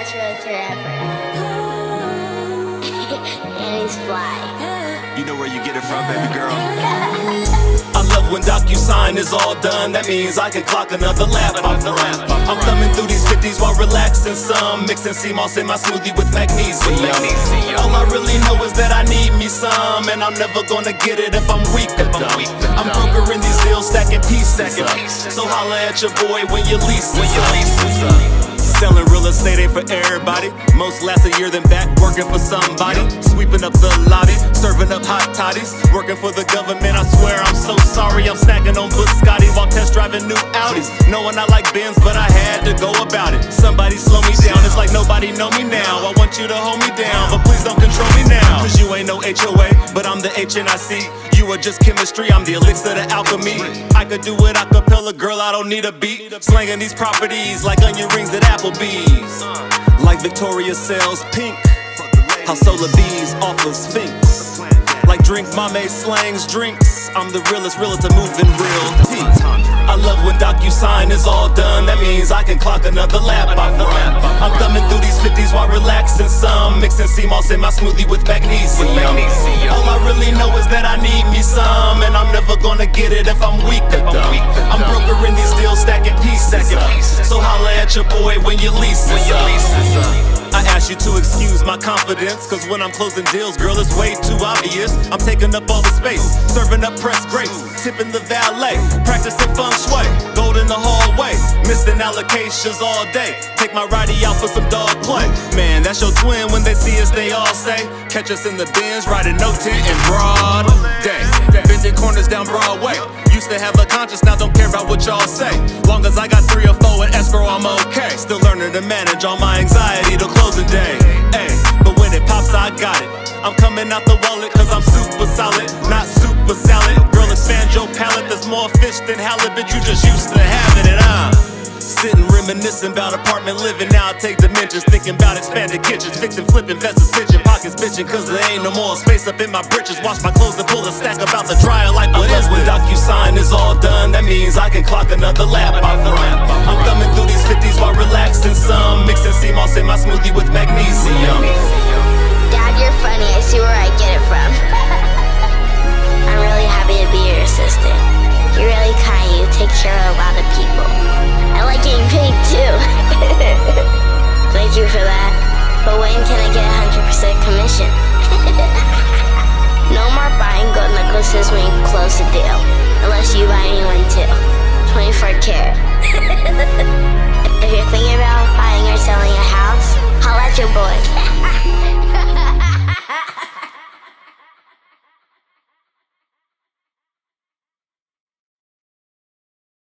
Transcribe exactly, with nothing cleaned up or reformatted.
best realtor ever. And he's fly. You know where you get it from, baby girl. I love when DocuSign is all done. That means I can clock another lap off the ramp. I'm thumbing through these fifties while relaxing some, mixing sea moss in my smoothie with magnesium. All I really know is that I need me some, and I'm never gonna get it if I'm weak or dumb. I'm brokering these deals, stacking pieces up. So holla at your boy when you lease up. Selling real estate ain't for everybody. Most last a year than back working for somebody. Sweeping up the lobby, serving up hot toddies. Working for the government, I swear I'm so sorry. I'm snacking on Biscotti while test driving new Audis. Knowing I like Benz, but I had to go about it. Somebody slow me down, it's like nobody know me now. I want you to hold me down, but please don't control me now. Cause you ain't no H O A, but I'm the H N I C. You are just chemistry, I'm the elixir to alchemy. I could do it a cappella, girl, I don't need a beat. Slanging these properties like onion rings at Applebee's. Like Victoria sells pink, how Solar Bees offers Sphinx. Like Drink Mame slangs drinks, I'm the realest realtor moving real tea. I love when DocuSign is all done. That means I can clock another lap off the ramp. I'm thumbing through these fifties while relaxing some, mixing sea moss in my smoothie with magnesium. All I really know is that I need me some, and I'm never gonna get it if I'm weak or dumb. I'm brokering these deals, stacking pieces up. So holla at your boy when you lease up. I ask you to excuse my confidence, cause when I'm closing deals, girl, it's way too obvious. I'm taking up all the space, serving up pressed grapes, tipping the valet, practicing feng shui, gold in the hallway, missing allocations all day. Take my righty out for some dog play. Man, that's your twin. When they see us, they all say, catch us in the bins, riding no tent in broad day. Bending corners down Broadway. Used to have a conscience, now don't care about what y'all say. Long as I got three or four in escrow, I'm okay. Still learning to manage all my anxiety till closing day. Ay, but when it pops, I got it. I'm coming out the wallet cause I'm super solid, not super salad. Girl, expand your palate, there's more fish than halibut. You just used to having it, huh? Sitting reminiscing about apartment living. Now I take dimensions, thinking about expanded kitchens, fixing, flipping, investors pitching, pockets bitching, cause there ain't no more space up in my britches. Wash my clothes and pull a stack about the dryer like what is when DocuSign is all done. That means I can clock another lap off the ramp. I'm thumbing through these fifties while relaxing some, mixing sea moss in my smoothie with magnesium. Dad, you're funny, I see where I get it from. I'm really happy to be your assistant. You're really kind, you take care of a lot of people. I like getting paid too. Thank you for that. But when can I get one hundred percent commission? No more buying gold necklaces when you close the deal. Unless you buy me one too. twenty-four karat.